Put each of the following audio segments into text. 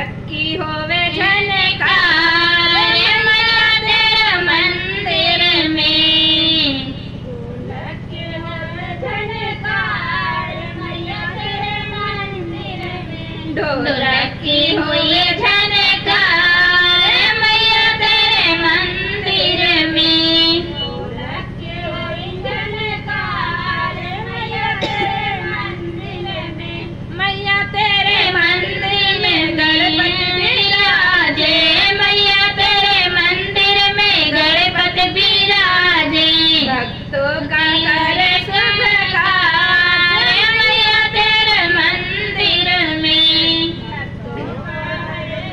ढोलक की होवे झनकार मैया तेरे मंदिर में। ढोलक की होवे झनकार मैया तेरे मंदिर में। ढोलक की होवे झनकार मैया तेरे मंदिर में। ढोलक की होवे झनकार मैया तेरे मंदिर में। मैया तेरे मंदिर में गणपति विराजे मैया तेरे मंदिर में गणपति विराजे। भक्तों का करे शुभ कार्य मैया तेरे मंदिर में। भक्तों का करे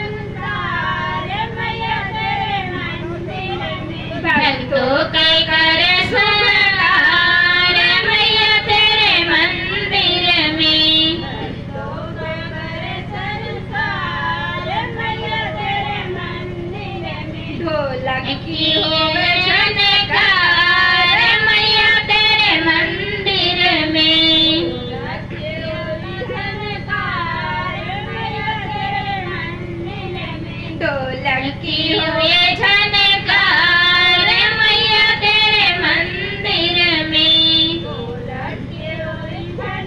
संसार मैया तेरे मंदिर में। भक्तों का करे शुभ कार्य मैया तेरे मंदिर में। भक्तों का करे संसार मैया तेरे मंदिर में। ढोलक की होवे झनकार मैया तेरे मंदिर में। ढोलक की होवे झनकार मैया तेरे मंदिर में। ढोलक की होवे झनकार मैया तेरे मंदिर में। ढोलक की होवे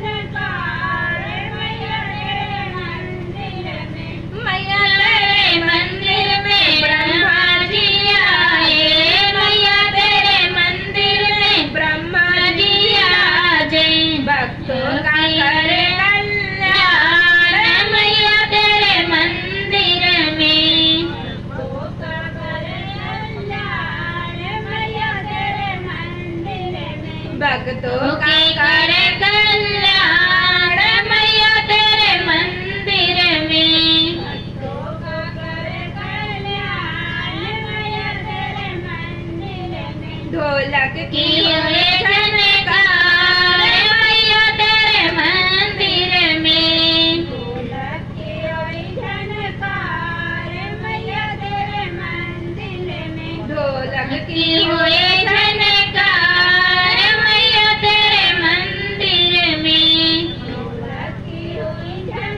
झनकार मैया तेरे मंदिर में। मैया तेरे मंदिर में ब्रह्मा जी आए मैया तेरे मंदिर में ब्रह्मा जी आजे। भक्तों का करे कल्याण मैया तेरे मंदिर में। भक्तों का करे कल्याण मैया तेरे मंदिर में। भक्तों का करे कल्याण मैया तेरे मंदिर में। भक्तों का करे कल्याण मैया तेरे मंदिर में। ढोलक की होवे झनकार मैया तेरे मंदिर में। ढोलक की होवे झनकार मैया तेरे मंदिर में। ढोलक की होवे झनकार मैया तेरे मंदिर में। ढोलक की होवे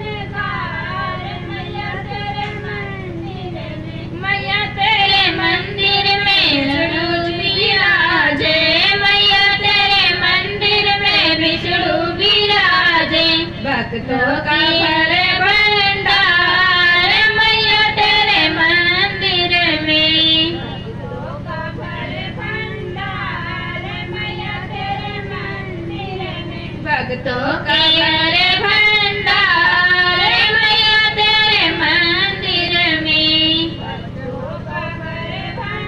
झनकार मैया तेरे मंदिर में। मैया तेरे मंदिर में विष्णु विराजे मैया तेरे मंदिर में विष्णु विराजे। भक्तों का भरे भंडार मैया तेरे मंदिर में। भक्तों का भरे भंडार मैया तेरे मंदिर में। भक्तों का भरे भंडार मैया तेरे मंदिर में। भक्तों का भरे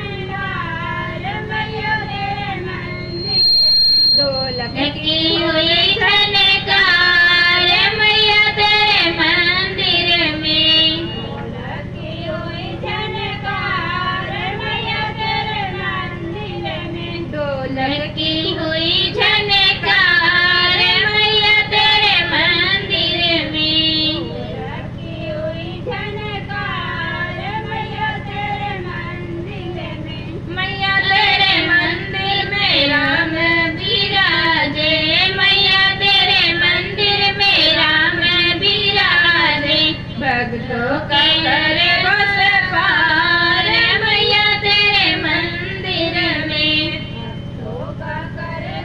भंडार मैया तेरे मंदिर में। ढोलक की हुई झनकार मैया तेरे मंदिर में। ढोलक की हुई झनकार मैया तेरे मंदिर में। ढोलक की हुई झनकार मैया तेरे मंदिर में। ढोलक की हुई झनकार मैया तेरे मंदिर में। मैया तेरे मंदिर में राम विराजे मैया तेरे मंदिर में राम विराजे। भक्तों का करे बस पार मैया तेरे मंदिर में। भक्तों का करे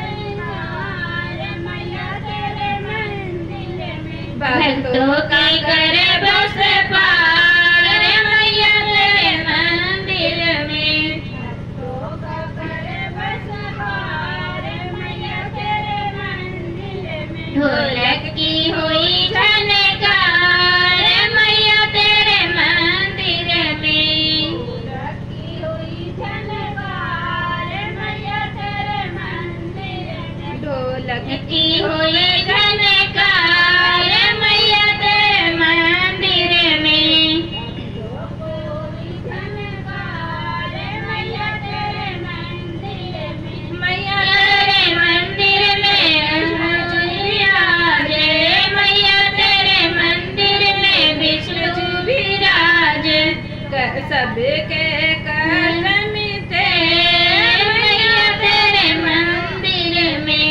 कल्याण मैया तेरे मंदिर में। भक्तों का करे बस पार मैया तेरे मंदिर में। भक्तों का करे बस पार मैया तेरे मंदिर में। ढोलक की हुई झनकार मैया तेरे मंदिर में। ढोलक की हुई झनकार मैया तेरे मंदिर में। ढोलक की हुई झनकार मैया तेरे मंदिर में। झनकार मैया तेरे मंदिर में। मैया तेरे मंदिर में विराजे मैया तेरे मंदिर में विष्णु विराजे। सबके कष्ट मिटे मैया तेरे मंदिर में।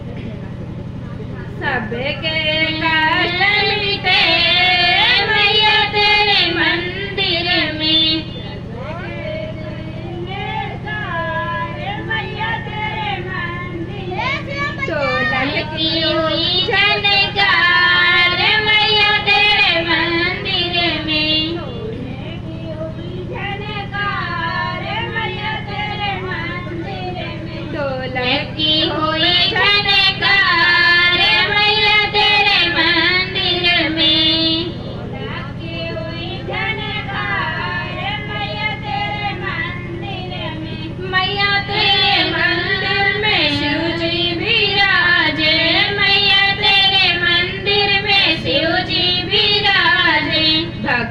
सबके कष्ट मिटे मैया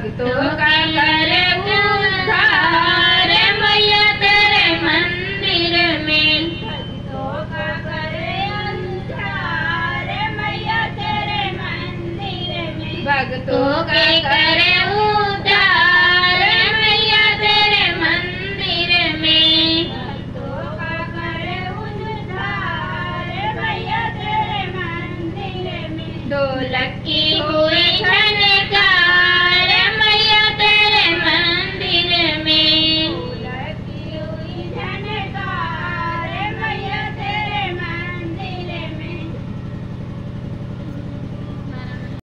भक्तों का करे उद्धार मैया तेरे मंदिर में। भक्तों का करे उद्धार मैया तेरे मंदिर में। भक्तों का